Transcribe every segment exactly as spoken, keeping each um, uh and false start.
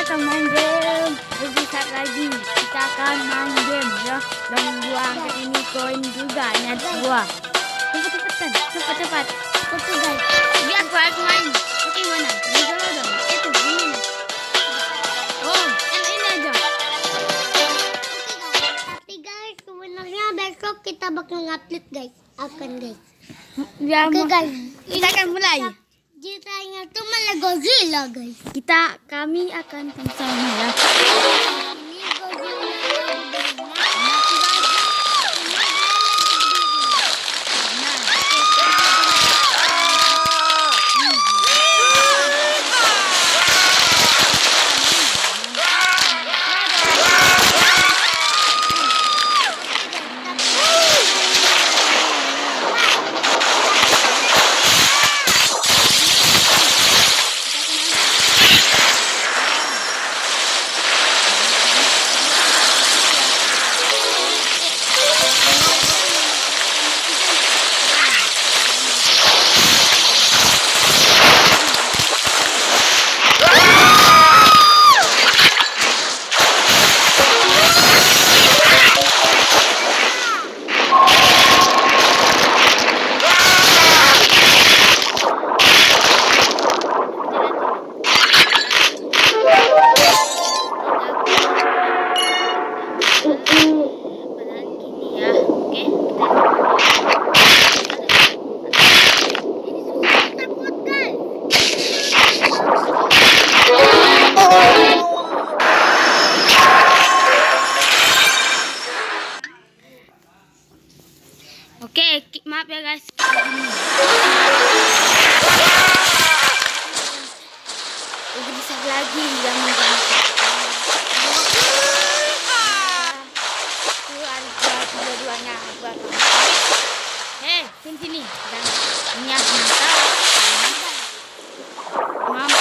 akan main game lebih saat lagi. Kita akan main game ya. Dan buang ke ini koin juga. Ini ada dua. Cepat cepat kan, cepat cepat. Oke guys, dia aku harus main. Oke mana? Ini dulu dong. Itu ini. Oh, yang ini aja. Tapi guys, sebenarnya besok kita bakal ngupload guys. Akan guys. Ya, Oke guys, kita akan mulai. Ceritanya tuh malah Godzilla guys. Kita kami akan sama ya. Ini Godzilla lagi berenang. Oke, maaf ya guys. Udah bisa lagi yang mengganggu. Itu ada dua-duanya buat. Hei, sini sini. Dan ini aku minta. Mam.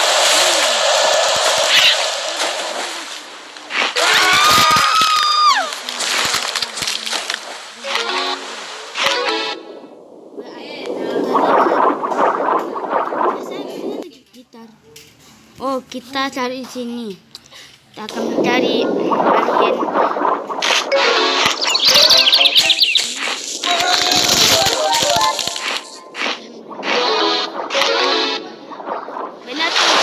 Oh, kita cari di sini. Kita akan mencari alien. Benar tuh.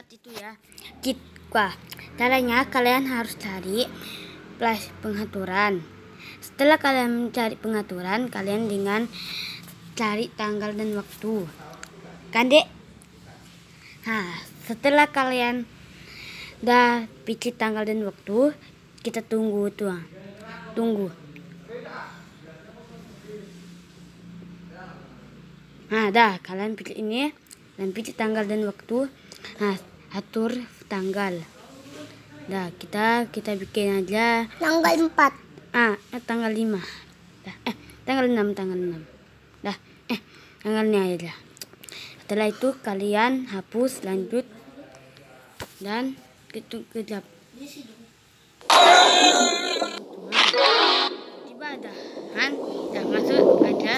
seperti itu ya. Wah, caranya kalian harus cari plus pengaturan. Setelah kalian mencari pengaturan, kalian dengan cari tanggal dan waktu. Kan, Dek? Nah, setelah kalian udah pilih tanggal dan waktu, kita tunggu tuh. Tunggu. Nah, dah kalian pilih ini dan pilih tanggal dan waktu. Nah, atur tanggal. Dah, kita kita bikin aja Tanggal empat. Ah, eh, tanggal lima. Dah, eh, tanggal enam, tanggal enam. Dah, eh, tanggalnya aja. Setelah itu kalian hapus, lanjut dan hitung kejap. Tiba ada kan? Dah masuk aja.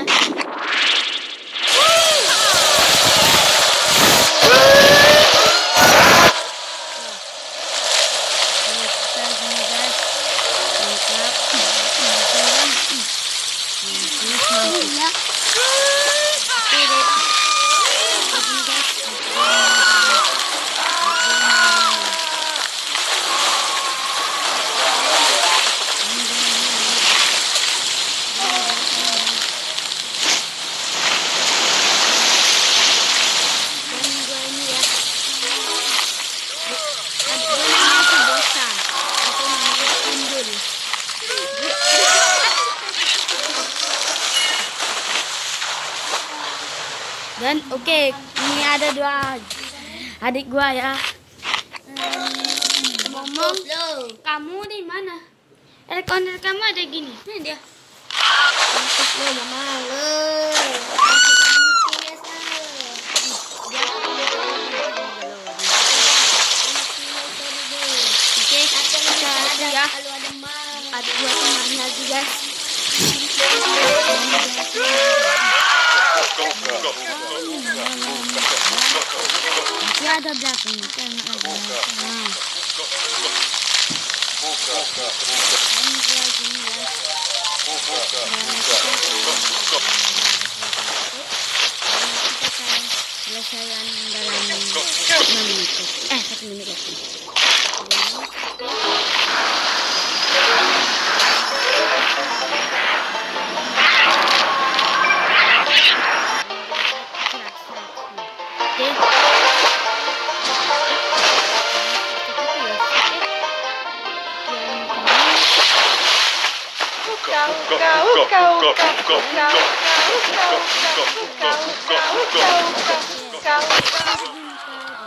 Dan oke, okay, ini ada dua adik gua ya. Hmm, ngomong, kamu di mana? Rekoner kamu ada gini. Ini dia. Mampus lo, mama lo. Oke, kita ada ya. Adik gua kemarin lagi guys. Masih ada belakang, kita nggak ada. Nah. Selesaian dalam enam menit. Eh, satu menit lagi.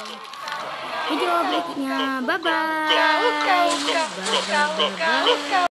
Video berikutnya, bye bye.